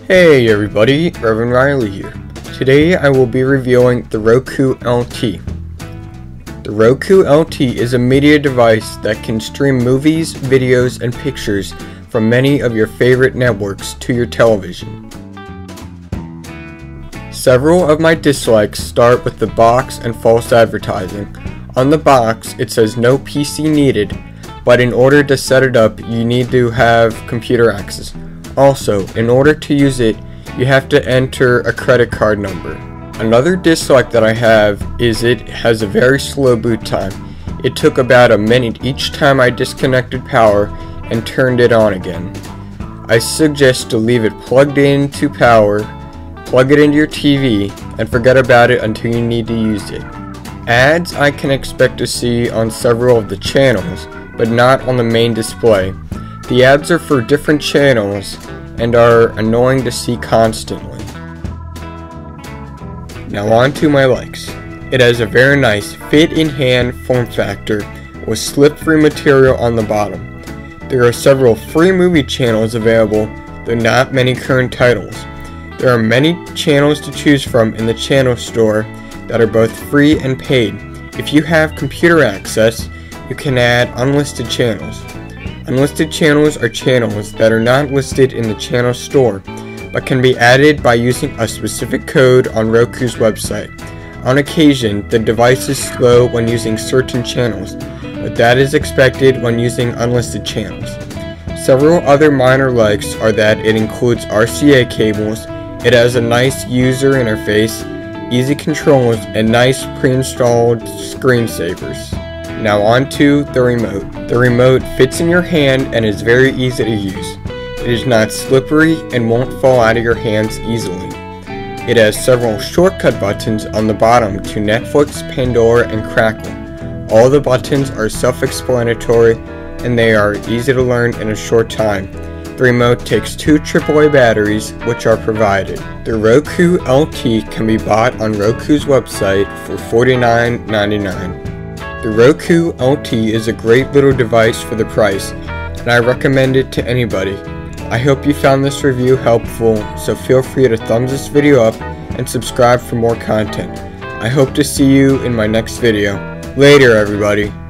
Hey everybody, Reverend Riley here. Today I will be reviewing the Roku LT. The Roku LT is a media device that can stream movies, videos, and pictures from many of your favorite networks to your television. Several of my dislikes start with the box and false advertising. On the box it says no PC needed, but in order to set it up you need to have computer access. Also, in order to use it, you have to enter a credit card number. Another dislike that I have is it has a very slow boot time. It took about a minute each time I disconnected power and turned it on again. I suggest to leave it plugged into power, plug it into your TV, and forget about it until you need to use it. Ads I can expect to see on several of the channels, but not on the main display. The ads are for different channels and are annoying to see constantly. Now on to my likes. It has a very nice fit-in-hand form factor with slip-free material on the bottom. There are several free movie channels available, though not many current titles. There are many channels to choose from in the channel store that are both free and paid. If you have computer access, you can add unlisted channels. Unlisted channels are channels that are not listed in the channel store, but can be added by using a specific code on Roku's website. On occasion, the device is slow when using certain channels, but that is expected when using unlisted channels. Several other minor likes are that it includes RCA cables, it has a nice user interface, easy controls, and nice pre-installed screensavers. Now on to the remote. The remote fits in your hand and is very easy to use. It is not slippery and won't fall out of your hands easily. It has several shortcut buttons on the bottom to Netflix, Pandora, and Crackle. All the buttons are self-explanatory and they are easy to learn in a short time. The remote takes 2 AAA batteries, which are provided. The Roku LT can be bought on Roku's website for $49.99. The Roku LT is a great little device for the price, and I recommend it to anybody. I hope you found this review helpful, so feel free to thumbs this video up and subscribe for more content. I hope to see you in my next video. Later, everybody.